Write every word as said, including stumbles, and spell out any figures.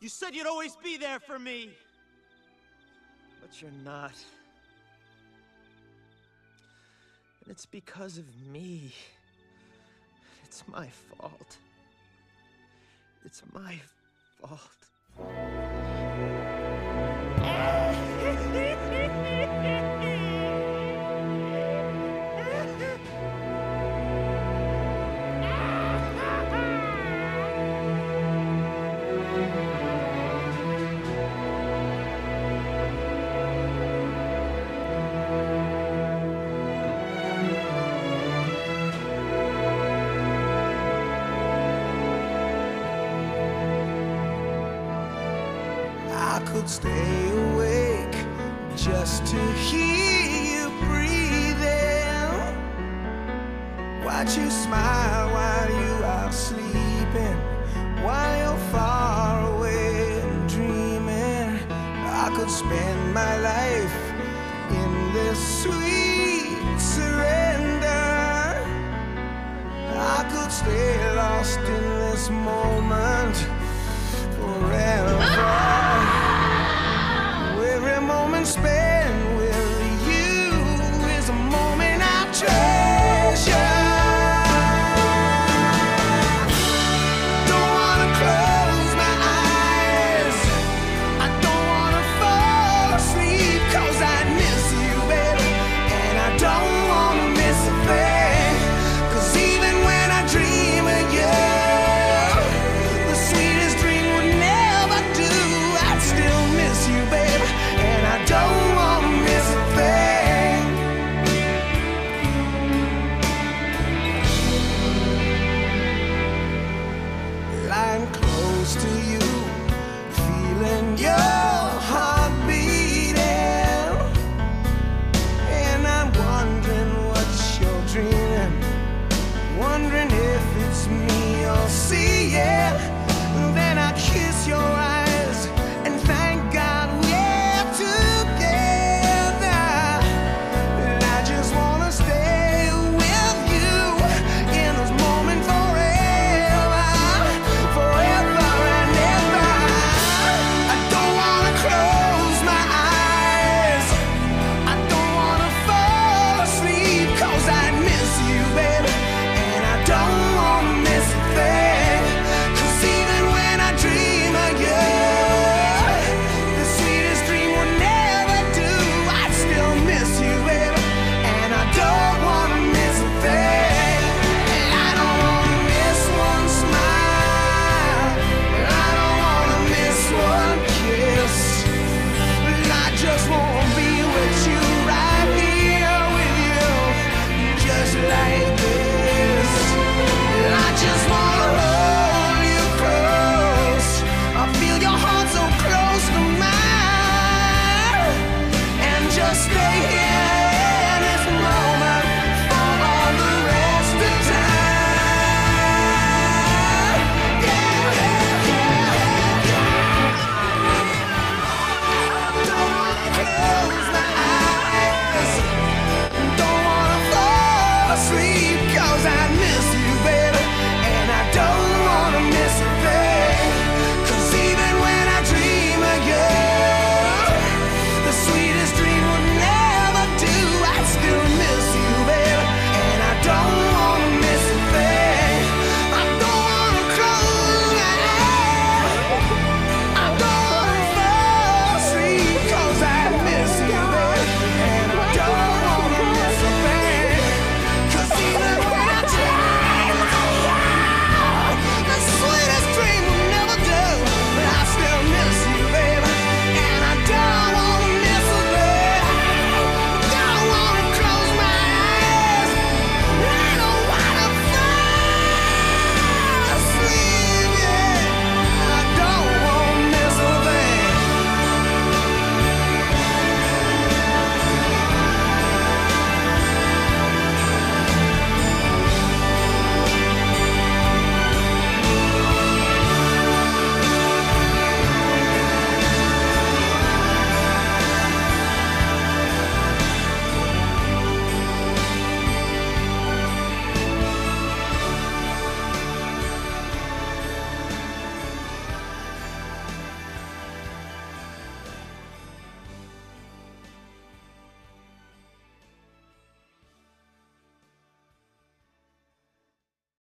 You said you'd always be there for me. But you're not. And it's because of me. It's my fault. It's my fault. I could stay awake just to hear you breathing, watch you smile while you are sleeping, while you're far away and dreaming. I could spend my life in this sweet surrender. I could stay lost in this moment.